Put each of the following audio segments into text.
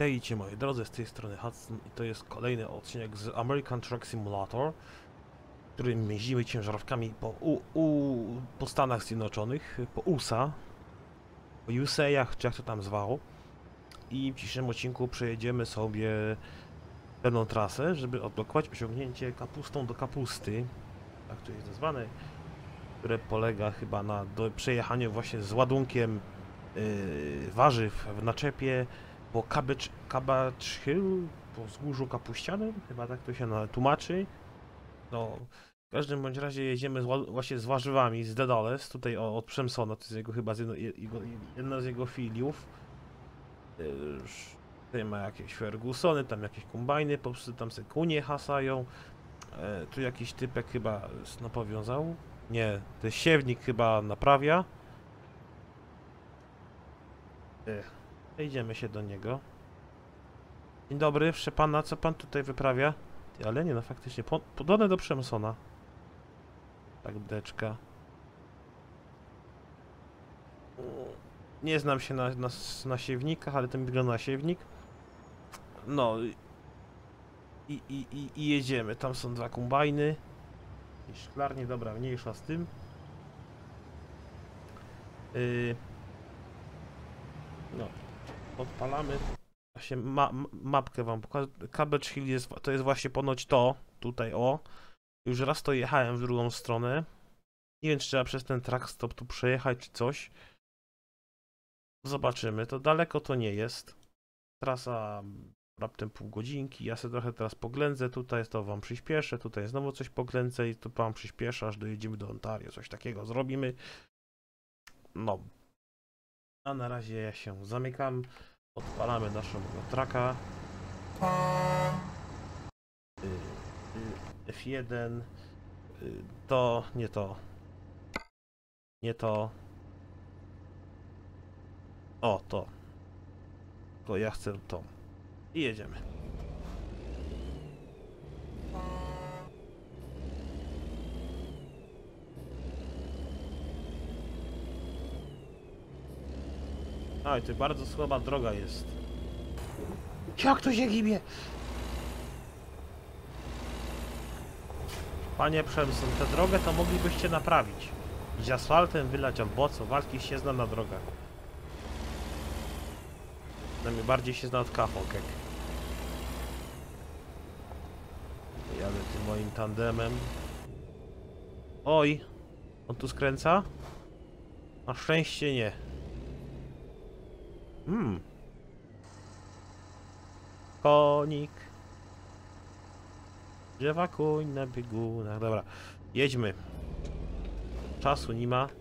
Witajcie moi drodzy, z tej strony Hudson i to jest kolejny odcinek z American Truck Simulator, w którym jeździmy ciężarówkami po Stanach Zjednoczonych, po USA, po USA'ach, czy jak to tam zwało. I w dzisiejszym odcinku przejedziemy sobie pewną trasę, żeby odblokować osiągnięcie kapustą do kapusty, tak to jest nazwane, które polega chyba na przejechaniu właśnie z ładunkiem warzyw w naczepie po Cabbage Hill, po wzgórzu kapuścianym, chyba tak to się tłumaczy. No, w każdym bądź razie jedziemy właśnie z warzywami, z Dedales, tutaj od Przemsona, to jest jego chyba jedna z jego filiów. Tutaj ma jakieś Fergusony, tam jakieś kombajny, po prostu tam se kunie hasają. Tu jakiś typek chyba napowiązał. Nie, to jest siewnik chyba naprawia. Idziemy się do niego. Dzień dobry, proszę pana, co pan tutaj wyprawia? Ty, ale nie, no faktycznie, podane do Przemsona. Tak, bdeczka. Nie znam się na siewnikach, ale to mi wygląda na siewnik. No. I jedziemy. Tam są dwa kombajny. I szklarnie, dobra, mniejsza z tym. No. Odpalamy. Właśnie mapkę wam pokażę. Cabbage Hill to jest właśnie ponoć to. Tutaj, o. Już raz to jechałem w drugą stronę. Nie wiem, czy trzeba przez ten track stop tu przejechać, czy coś. Zobaczymy. To daleko to nie jest. Trasa raptem pół godzinki. Ja sobie trochę teraz poględzę. Tutaj to wam przyspieszę. Tutaj znowu coś poględzę i to wam przyspieszę, aż dojedziemy do Ontario. Coś takiego zrobimy. No. A na razie ja się zamykam. Odpalamy naszego traka. F1. To, nie to. Nie to. O, to. Tylko ja chcę to. I jedziemy. Oj, to bardzo słaba droga jest. Jak to się gibie? Panie Przemson, tę drogę to moglibyście naprawić. Iść asfaltem, wylać albo co, walki się zna na drogach. Przynajmniej bardziej się zna od kafokek. Jadę tym moim tandemem. Oj! On tu skręca? Na szczęście nie. Konik. Drzewa koń na biegunach. Dobra, jedźmy. Czasu nie ma.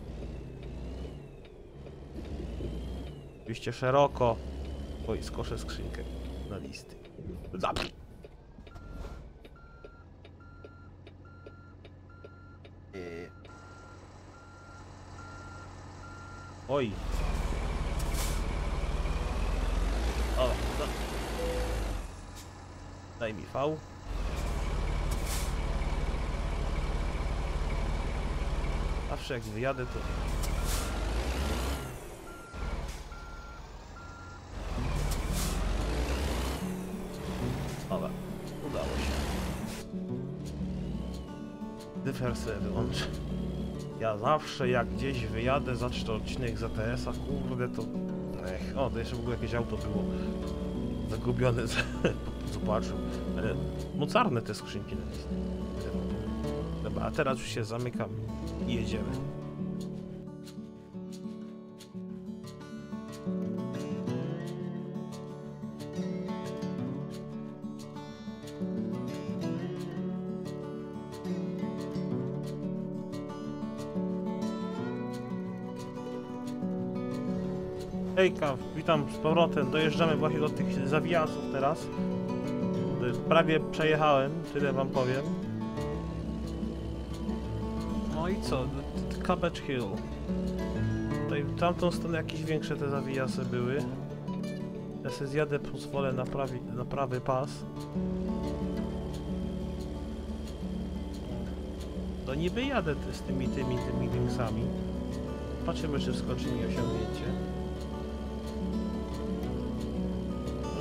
Oczywiście szeroko. Oj, skoszę skrzynkę na listy. Zapnij. Oj. O, no. Daj mi V. Zawsze jak wyjadę to... Dobra, udało się. Dyfer sobie wyłączę. Ja zawsze jak gdzieś wyjadę, zacznę odcinek z ATS-a, kurde to... o, to jeszcze w ogóle jakieś auto było zagubione, zobaczył. Ale mocarne te skrzynki na listę. Dobra, a teraz już się zamykam i jedziemy. Hejka, witam z powrotem. Dojeżdżamy właśnie do tych zawijasów teraz. Prawie przejechałem, tyle wam powiem. No i co? Cabbage Hill. Tutaj w tamtą stronę jakieś większe te zawijasy były. Ja sobie zjadę, pozwolę na prawy pas. To niby jadę z tymi więksami. Patrzymy, czy wskoczy mi osiągnięcie.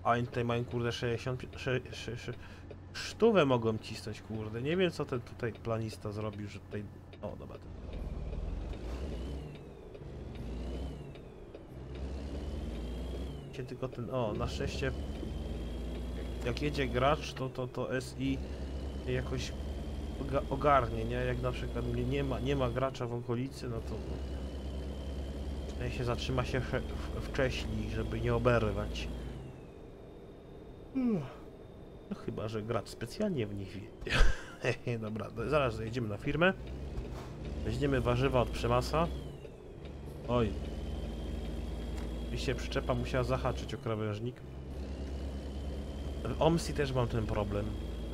A oni tutaj mają kurde 60... Sztówę mogą cisnąć, kurde. Nie wiem co ten tutaj planista zrobił, że tutaj... O, dobra. Tylko ten... O, na szczęście... Jak jedzie gracz, to SI jakoś ogarnie, nie? Jak na przykład nie ma gracza w okolicy, no to... się zatrzyma się wcześniej, żeby nie oberwać. No chyba, że gracz specjalnie w nich wie. Dobra, zaraz jedziemy na firmę. Weźmiemy warzywa od Przemasa. Oj. Oczywiście przyczepa musiała zahaczyć o krawężnik. W OMSI też mam ten problem.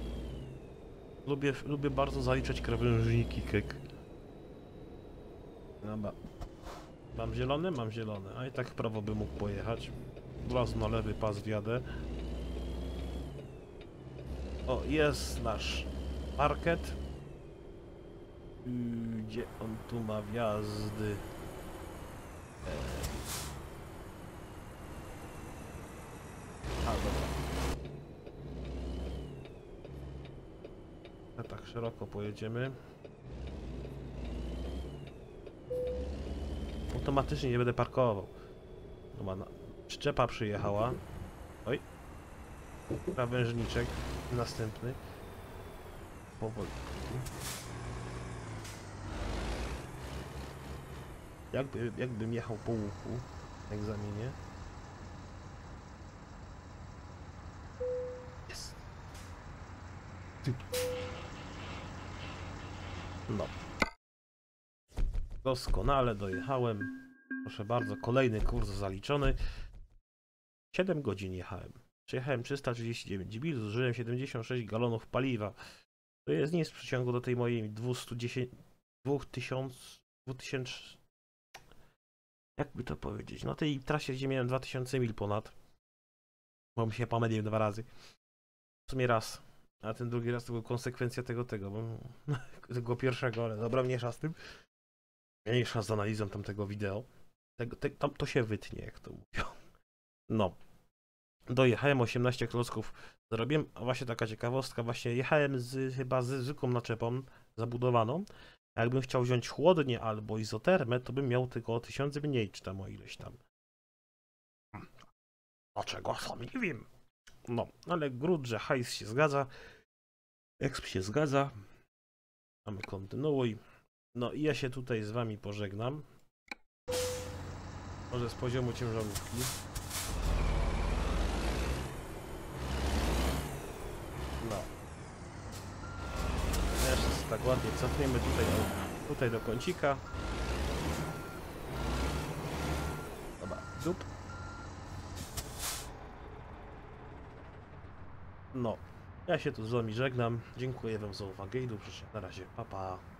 Lubię bardzo zaliczać krawężniki, kek. Dobra. Mam zielony? Mam zielony. A i tak w prawo bym mógł pojechać. Od razu na lewy pas wjadę. O, jest nasz market. Gdzie on tu ma wjazdy? A, dobra. A tak szeroko pojedziemy. Automatycznie nie będę parkował. Dobra, przyczepa przyjechała. Oj. Krawężniczek następny. Powoli. Jakbym jechał po łuku na egzaminie. Jest. No. Doskonale dojechałem. Proszę bardzo, kolejny kurs zaliczony. 7 godzin jechałem. Przejechałem 339 mil, zużyłem 76 galonów paliwa. To jest nic w przeciągu do tej mojej 2000... Jakby to powiedzieć? Na tej trasie, gdzie miałem 2000 mil ponad. Bo mi się pomyliłem 2 razy. W sumie raz. A ten drugi raz to była konsekwencja tego, bo tego pierwszego, ale dobra, mniejsza z tym. Mniejsza z analizą tamtego wideo. Tam to się wytnie, jak to mówią. No. Dojechałem 18 klocków. Zrobiłem, a właśnie taka ciekawostka, właśnie jechałem chyba z zwykłą naczepą zabudowaną. A jakbym chciał wziąć chłodnię albo izotermę, to bym miał tylko o 1000 mniej, czy tam o ileś tam. Dlaczego? Sam nie wiem. No, ale grunt, że hajs się zgadza. Exp się zgadza. Mamy kontynuuj. No i ja się tutaj z wami pożegnam. Może z poziomu ciężarówki. No. Jeszcze tak ładnie cofniemy tutaj do kącika. Dobra, dup. No. Ja się tu z wami żegnam. Dziękuję wam za uwagę i do usłyszenia. Na razie. Pa, pa.